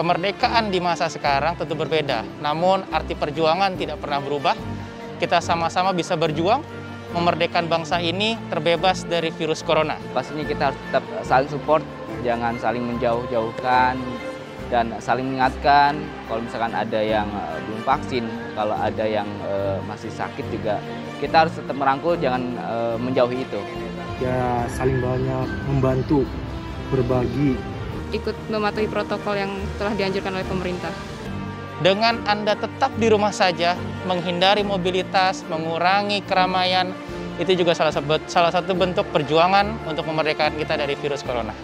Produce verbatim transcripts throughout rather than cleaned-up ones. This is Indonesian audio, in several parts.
Kemerdekaan di masa sekarang tentu berbeda, namun arti perjuangan tidak pernah berubah. Kita sama-sama bisa berjuang, memerdekakan bangsa ini terbebas dari virus corona. Pastinya kita harus tetap saling support, jangan saling menjauh-jauhkan, dan saling mengingatkan kalau misalkan ada yang uh, belum vaksin, kalau ada yang uh, masih sakit juga, kita harus tetap merangkul, jangan uh, menjauhi itu. Ya saling banyak membantu, berbagi. Ikut mematuhi protokol yang telah dianjurkan oleh pemerintah. Dengan Anda tetap di rumah saja, menghindari mobilitas, mengurangi keramaian, itu juga salah satu, salah satu bentuk perjuangan untuk memerdekakan kita dari virus corona.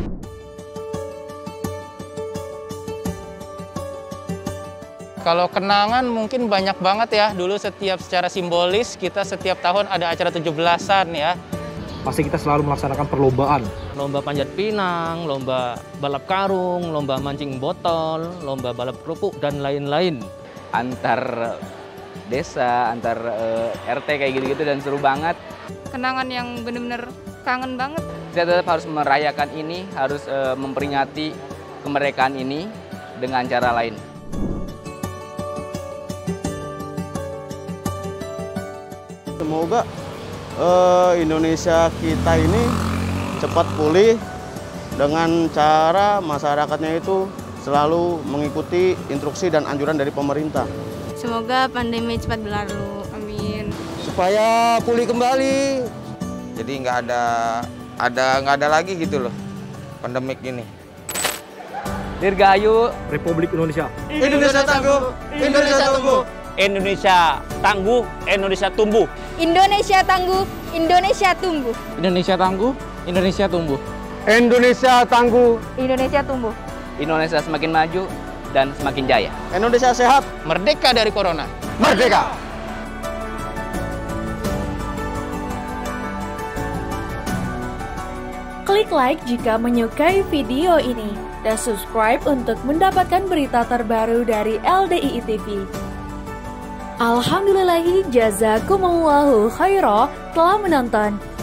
Kalau kenangan mungkin banyak banget ya. Dulu setiap secara simbolis kita setiap tahun ada acara tujuh belasan ya. Pasti kita selalu melaksanakan perlombaan. Lomba panjat pinang, lomba balap karung, lomba mancing botol, lomba balap kerupuk, dan lain-lain. Antar desa, antar uh, R T kayak gitu-gitu dan seru banget. Kenangan yang benar-benar kangen banget. Kita tetap harus merayakan ini, harus uh, memperingati kemerdekaan ini dengan cara lain. Semoga uh, Indonesia kita ini cepat pulih dengan cara masyarakatnya itu selalu mengikuti instruksi dan anjuran dari pemerintah. Semoga pandemi cepat berlalu, amin. Supaya pulih kembali. Jadi nggak ada ada nggak ada lagi gitu loh pandemik ini. Dirgahayu Republik Indonesia. Indonesia tangguh, Indonesia tumbuh. Indonesia tangguh, Indonesia tumbuh. Indonesia tangguh, Indonesia tumbuh. Indonesia tangguh, Indonesia tumbuh. Indonesia tangguh, Indonesia tumbuh. Indonesia semakin maju dan semakin jaya. Indonesia sehat, Merdeka dari corona. merdeka. Klik like jika menyukai video ini dan subscribe untuk mendapatkan berita terbaru dari L D I I T V. Alhamdulillahi jazakumullahu khairah telah menonton.